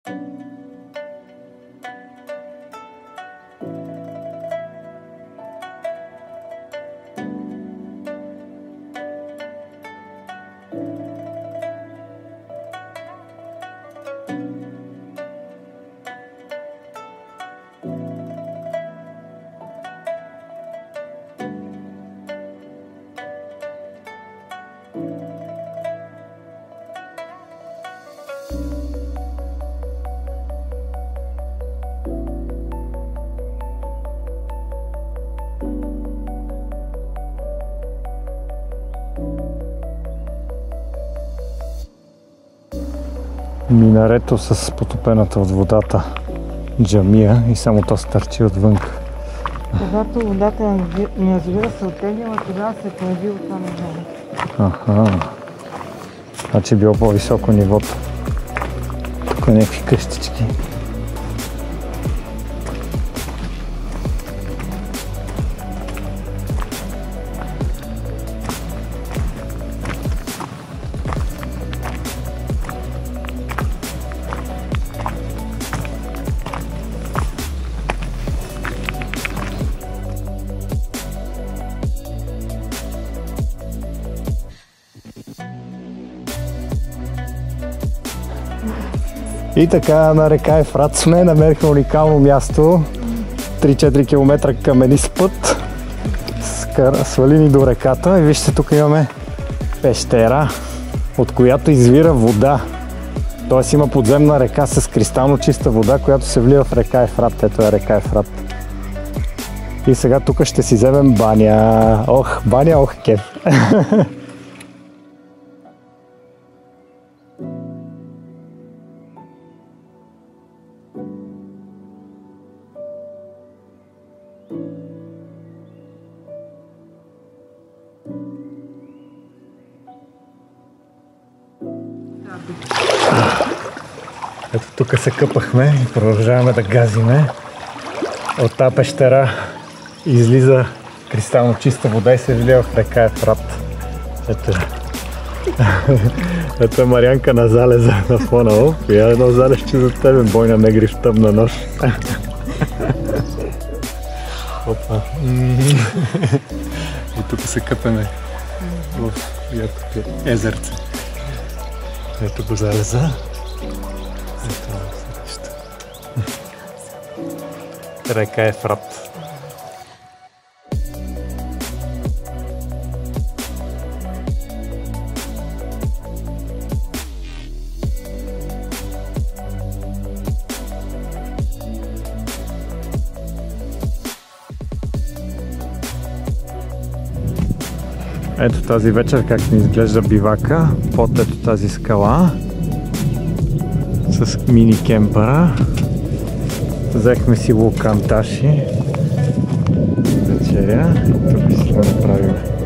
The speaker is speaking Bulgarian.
Минарето с потопената от водата джамия и само то стърчи отвън. Когато водата на язовира се оттеглила, тогава се появи от това нивото. Аха. Значи било по-високо нивото. Тук някакви къщички. И така на река Ефрат сме, намерихме уникално място, 3-4 км каменист път, свали ни до реката и вижте, тук имаме пещера, от която извира вода. Тоест има подземна река с кристално чиста вода, която се влива в река Ефрат. Ето е река Ефрат. И сега тук ще си вземем баня. Ох, баня, ох, кеф. Ето тук се къпахме и продължаваме да газиме. От тази пещера излиза кристално чиста вода и се влива в река Ефрат. Ето е Марианка на залеза на фона. Я едно залезче за тебе, бойна негри в тъмна нощ. Опа. И тук се къпеме в езерце. Ето го залеза. Ето среща. Река Ефрат. Ето тази вечер как ни изглежда бивака под ето тази скала с мини кемпера. Взехме си луканташи вечеря. Тук си сме направили